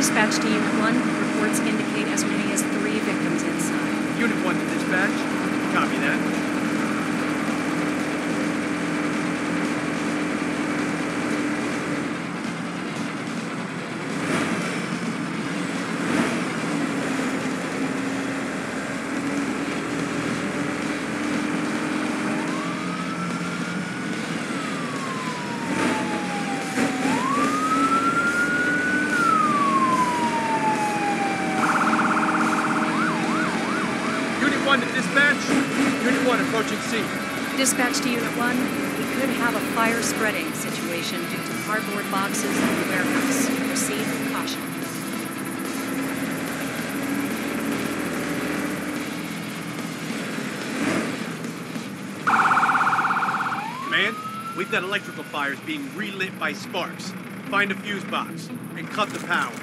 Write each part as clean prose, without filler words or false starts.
Dispatch to Unit 1. Reports indicate as many as 3 victims inside. Unit 1 to dispatch. Copy that. Unit 1 approaching scene. Dispatch to Unit 1. We could have a fire spreading situation due to cardboard boxes in the warehouse. Proceed with caution. Command, we've got electrical fires being relit by sparks. Find a fuse box and cut the power.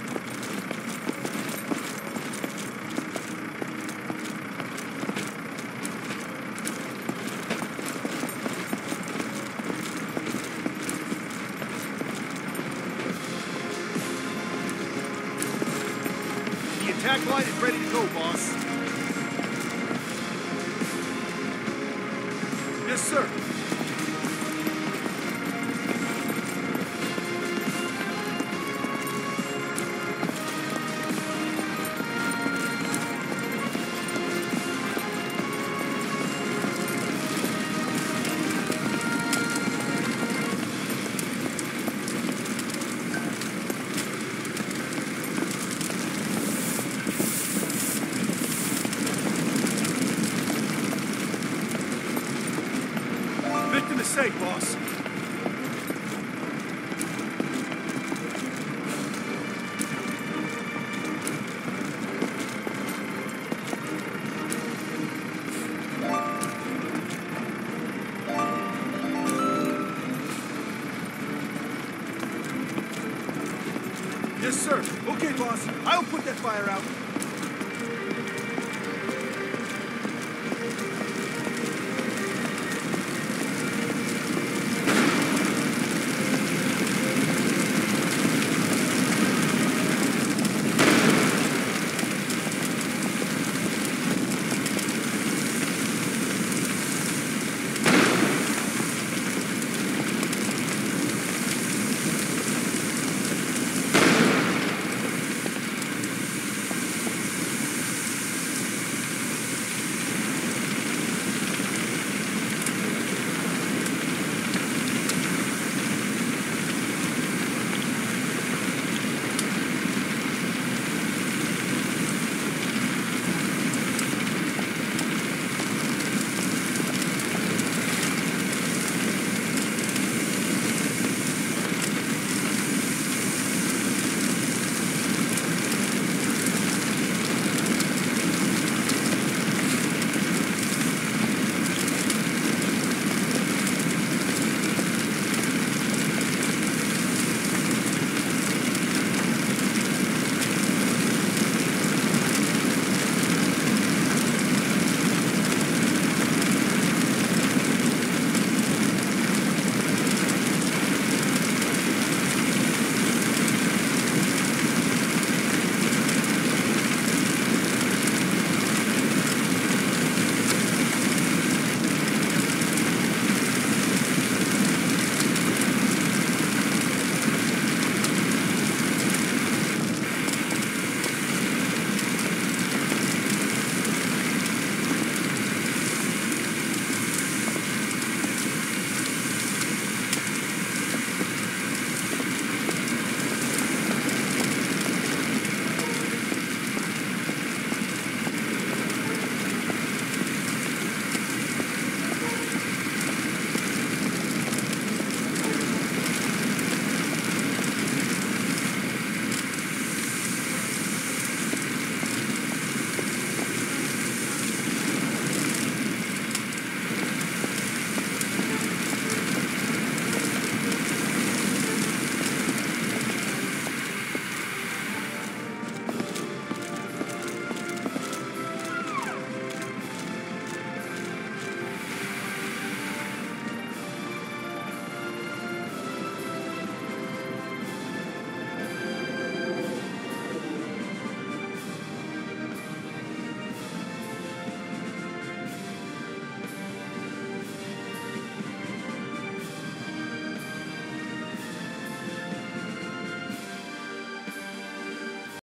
Attack line is ready to go, boss. Yes, sir. Victim is safe, boss. Yes, sir. Okay, boss. I'll put that fire out.